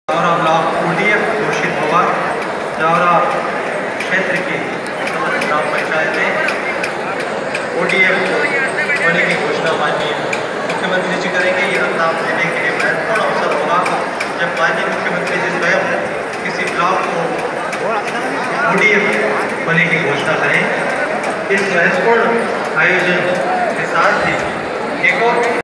Jaora block ODF घोषित होगा। जावरा क्षेत्र की समस्त ग्राम पंचायतें ODF होने की घोषणा माननीय मुख्यमंत्री जी करेंगे। ये रतलाम जिले के लिए महत्वपूर्ण अवसर होगा जब माननीय मुख्यमंत्री जी स्वयं किसी ब्लॉक को ODF होने की घोषणा करें। इस महत्वपूर्ण आयोजन के साथ ही एक और